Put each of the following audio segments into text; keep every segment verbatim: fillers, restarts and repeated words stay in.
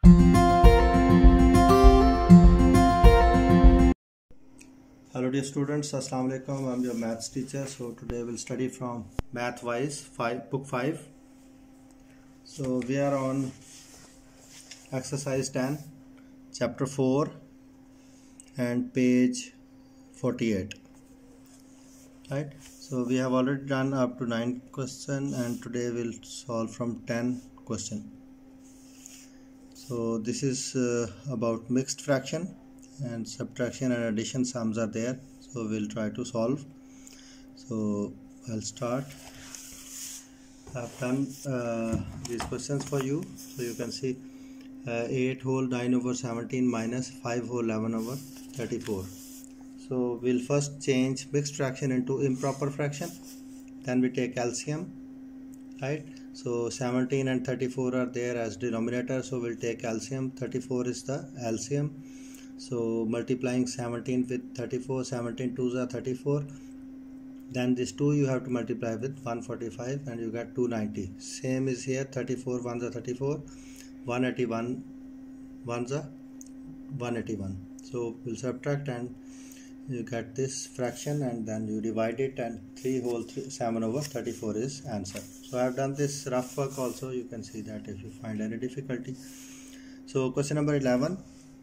Hello dear students, Assalamu alaikum. I'm your maths teacher. So today we'll study from Math Wise five, book five. So we are on exercise ten, chapter four and page forty-eight. Right? So we have already done up to nine questions and today we'll solve from ten question. So this is uh, about mixed fraction and subtraction and addition sums are there, so we'll try to solve. So I'll start. I've done uh, these questions for you, so you can see uh, eight whole nine over seventeen minus five whole eleven over thirty-four. So we'll first change mixed fraction into improper fraction, then we take L C M, right? So seventeen and thirty-four are there as denominator, so we'll take L C M. thirty-four is the L C M. So multiplying seventeen with thirty-four, seventeen twos are thirty-four, then this two you have to multiply with one forty-five and you get two ninety. Same is here, thirty-four ones are thirty-four, one eighty-one ones are one eighty-one. So we'll subtract and you get this fraction and then you divide it, and three whole three, seven over thirty-four is answer. So I have done this rough work also, you can see that if you find any difficulty. So question number eleven.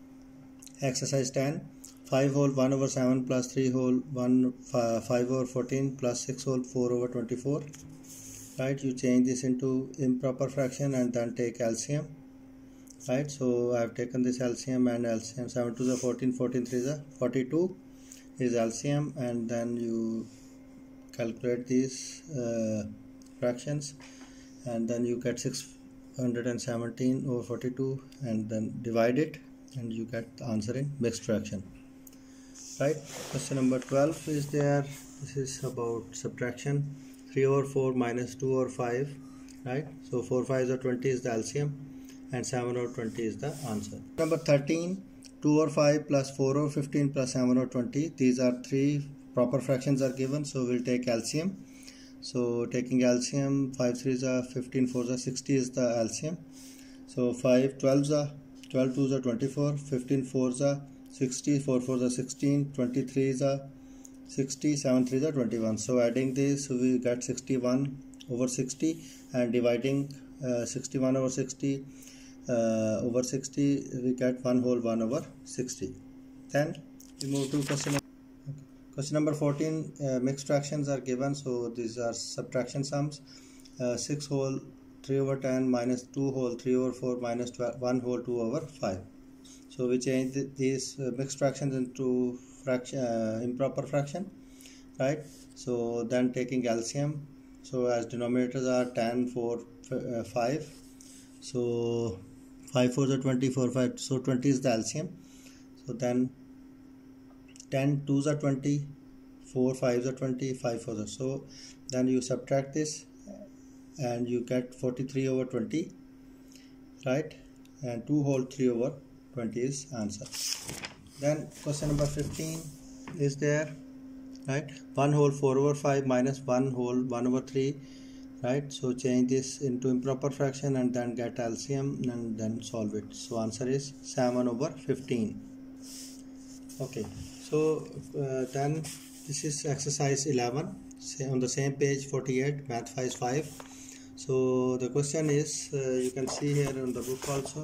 Exercise ten, five whole one over seven plus three whole one five over fourteen plus six whole four over twenty-four. Right, you change this into improper fraction and then take L C M. Right, so I have taken this L C M and L C M. seven twos are fourteen, fourteen threes are forty-two is L C M, and then you calculate these uh, fractions and then you get six hundred seventeen over forty-two and then divide it and you get the answer in mixed fraction. Right, question number twelve is there. This is about subtraction. Three over four minus two over five. Right, so four fives are twenty is the L C M and seven over twenty is the answer. Number thirteen, two over five plus four over fifteen plus seven over twenty. These are three proper fractions are given, so we'll take L C M. So taking L C M, five threes are fifteen, fours are sixty is the L C M. So five twelves are twelve twos are twenty-four, fifteen fours are sixty, four fours are sixteen, twenty-threes are sixty, seven threes are twenty-one. So adding this, we get sixty-one over sixty and dividing uh, sixty-one over sixty uh, over sixty, we get one whole one over sixty. Then we move to question number, question number fourteen. Uh, mixed fractions are given, so these are subtraction sums. Uh, six whole three over ten minus two whole three over four minus one whole two over five. So we change th these uh, mixed fractions into fraction uh, improper fraction, right? So then taking L C M, so as denominators are ten, four, uh, five, so five fours are twenty, four, five, so twenty is the L C M. So then ten twos are twenty, four fives are twenty, five fours are, so then you subtract this and you get forty-three over twenty, right, and two whole three over twenty is answer. Then question number fifteen is there, right, one whole four over five minus one whole one over three, right, so change this into improper fraction and then get L C M and then solve it. So answer is seven over fifteen. Okay, so uh, then this is exercise eleven, say on the same page forty-eight, math five five. So the question is, uh, you can see here on the book also,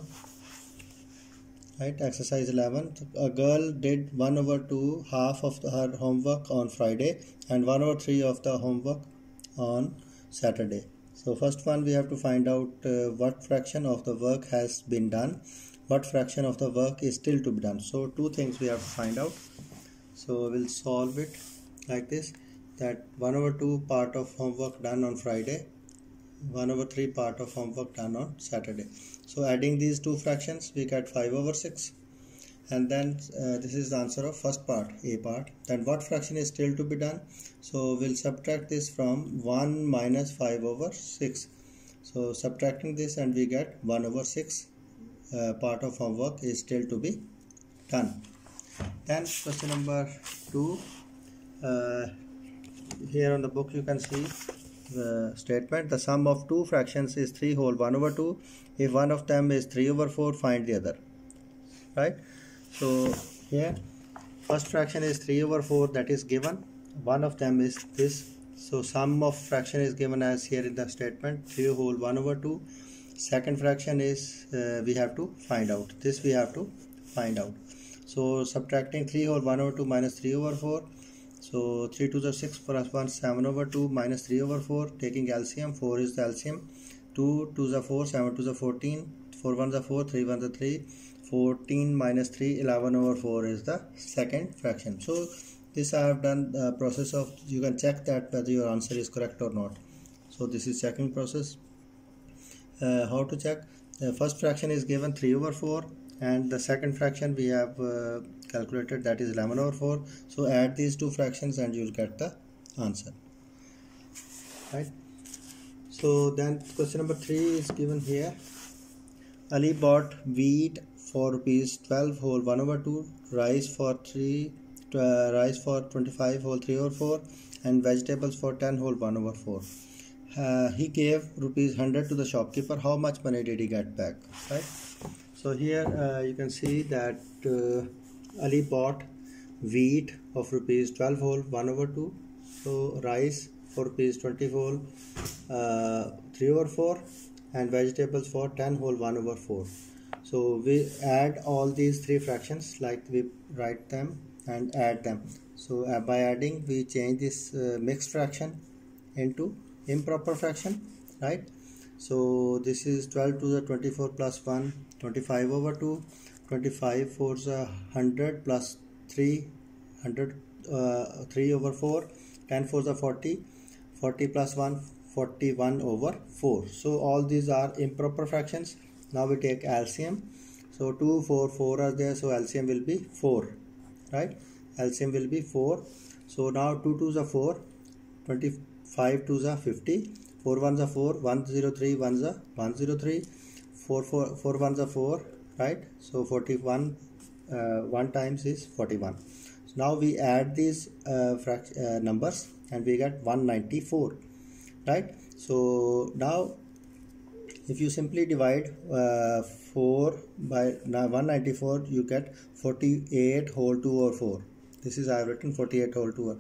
right, exercise eleven. A girl did one over two half of the, her homework on Friday and one over three of the homework on Saturday. So first one we have to find out uh, what fraction of the work has been done, what fraction of the work is still to be done. So two things we have to find out. So we'll solve it like this, that one over two part of homework done on Friday, one over three part of homework done on Saturday. So adding these two fractions we get five over six, and then uh, this is the answer of first part, A part. Then what fraction is still to be done? So we'll subtract this from one minus five over six. So subtracting this and we get one over six uh, part of homework is still to be done. Then question number two, uh, here on the book you can see uh, statement. The sum of two fractions is three whole one over two. If one of them is three over four, find the other. Right? So here first fraction is three over four, that is given. One of them is this. So sum of fraction is given as here in the statement, three whole one over two. Second fraction is uh, we have to find out. This we have to find out. So subtracting three whole one over two minus three over four. So three to the six plus one, seven over two minus three over four. Taking L C M, four is the L C M. two to the four, seven to the fourteen. four ones are four, three ones are three. fourteen minus three, eleven over four is the second fraction. So this I have done the process of, you can check that whether your answer is correct or not. So this is checking process. Uh, how to check? The first fraction is given three over four, and the second fraction we have uh, calculated, that is eleven over four. So add these two fractions and you will get the answer. Right? So then question number three is given here. Ali bought wheat for rupees twelve whole one over two, rice for three uh, rice for twenty-five whole three over four, and vegetables for ten whole one over four. Uh, he gave rupees one hundred to the shopkeeper. How much money did he get back? Right? So here uh, you can see that uh, Ali bought wheat of rupees twelve whole one over two. So rice for rupees twenty whole uh, three over four, and vegetables for ten whole one over four. So we add all these three fractions, like we write them and add them. So uh, by adding we change this uh, mixed fraction into improper fraction, right? So this is twelve to the twenty-four plus one, twenty-five over two, twenty-five for the one hundred plus three, one hundred, uh, three over four, ten for the forty, forty plus one, forty-one over four. So all these are improper fractions. Now we take L C M. So two, four, four are there, so L C M will be four, right? L C M will be four. So now two twos are four, twenty-five twos are fifty, four ones are four, one hundred three ones are one hundred three, four, four, four ones are four, right? So forty-one, uh, one times is forty-one. So now we add these uh, uh, numbers and we get one hundred ninety-four, right? So now if you simply divide uh, four by one hundred ninety-four, you get forty-eight whole two over four. This is I have written forty-eight whole two.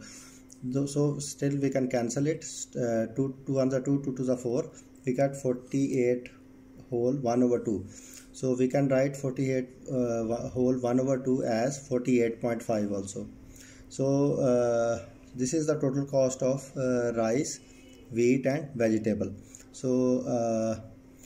So still we can cancel it. Uh, two, two ones are two, two twos are four. We got forty-eight whole one over two. So we can write forty-eight uh, whole one over two as forty-eight point five also. So uh, this is the total cost of uh, rice, wheat and vegetable. So uh,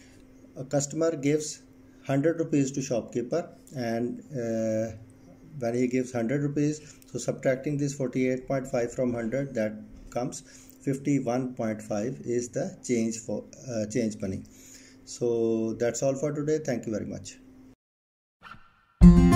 a customer gives one hundred rupees to shopkeeper, and uh, when he gives one hundred rupees, so subtracting this forty-eight point five from one hundred, that comes fifty-one point five is the change for uh, change money. So that's all for today. Thank you very much.